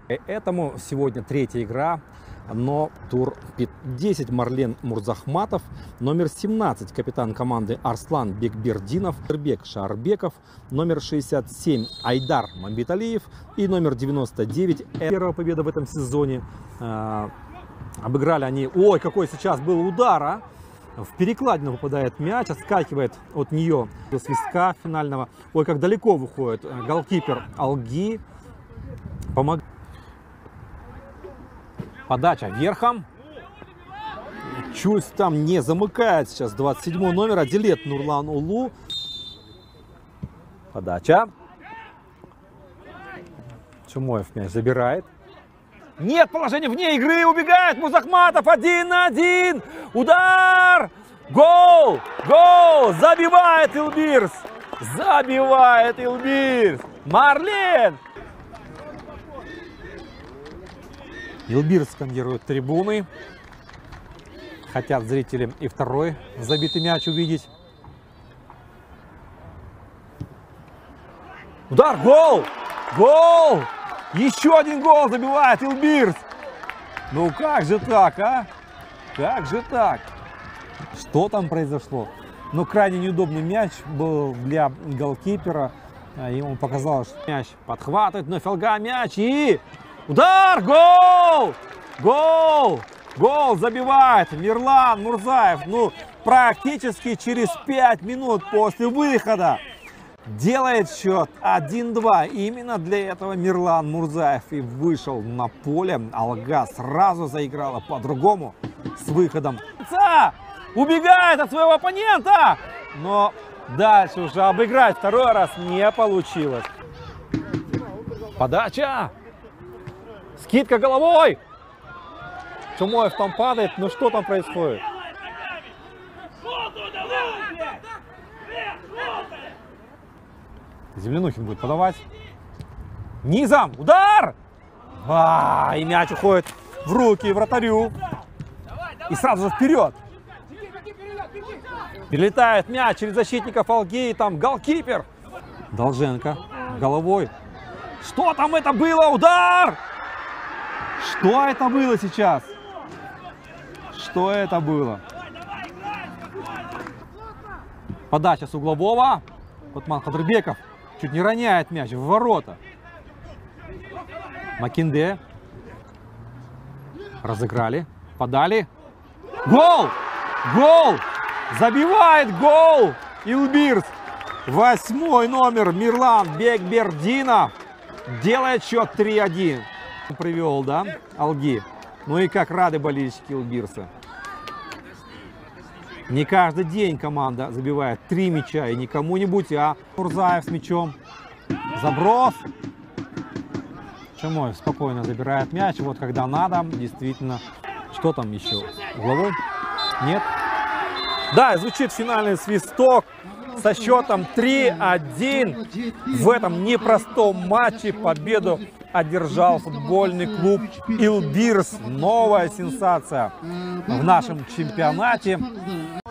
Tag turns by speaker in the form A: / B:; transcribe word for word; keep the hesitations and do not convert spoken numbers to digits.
A: Этому сегодня третья игра, но тур десять Марлен Мурзахматов, номер семнадцать капитан команды Арслан Бекбердинов, Эрбек Шарбеков, номер шестьдесят семь Айдар Мамбеталиев и номер девяносто девять. Первая победа в этом сезоне. Э, обыграли они. Ой, какой сейчас был удар, а! В перекладину попадает мяч, отскакивает от нее до свистка финального. Ой, как далеко выходит голкипер Алги. Помогает. Подача верхом. Чуть там не замыкает сейчас двадцать седьмой номер. Адилет Нурлан Улу. Подача. Чумоев мяч забирает. Нет положения вне игры. Убегает Мурзахматов. Один на один. Удар. Гол. Гол. Забивает Илбирс. Забивает Илбирс. Марлен. Илбирс скандирует трибуны. Хотят зрители и второй забитый мяч увидеть. Удар, гол! Гол! Еще один гол забивает Илбирс. Ну как же так, а? Как же так? Что там произошло? Ну, крайне неудобный мяч был для голкипера. Ему показалось, что мяч подхватывает, но Фелга мяч и... Удар! Гол! Гол! Гол забивает Мирлан Мурзаев. Ну, практически через пять минут после выхода делает счет один-два. Именно для этого Мирлан Мурзаев и вышел на поле. Алга сразу заиграла по-другому с выходом. Убегает от своего оппонента! Но дальше уже обыграть второй раз не получилось. Подача! Скидка головой! Чумоев там падает. Ну что там происходит? Землянухин будет подавать. Низом! Удар! А, и мяч уходит в руки вратарю. И сразу же вперед. Перелетает мяч через защитников Алги. И там голкипер. Долженко головой. Что там это было? Удар! Что это было сейчас? Что это было? Подача с углового. Отман Хадрбеков чуть не роняет мяч в ворота. Макинде. Разыграли. Подали. Гол! Гол! Забивает гол! Илбирс. Восьмой номер Мирлан Бекбердинов делает счет три-один. Привел, да, Алги. Ну и как рады болельщики Илбирса. Не каждый день команда забивает три мяча, и не кому-нибудь, а Мурзаев с мячом. Заброс. Чумоев спокойно забирает мяч. Вот когда надо, действительно. Что там еще? Угловой? Нет? Да, звучит финальный свисток со счетом три-один. В этом непростом матче победу одержал футбольный клуб Илбирс. Новая сенсация в нашем чемпионате.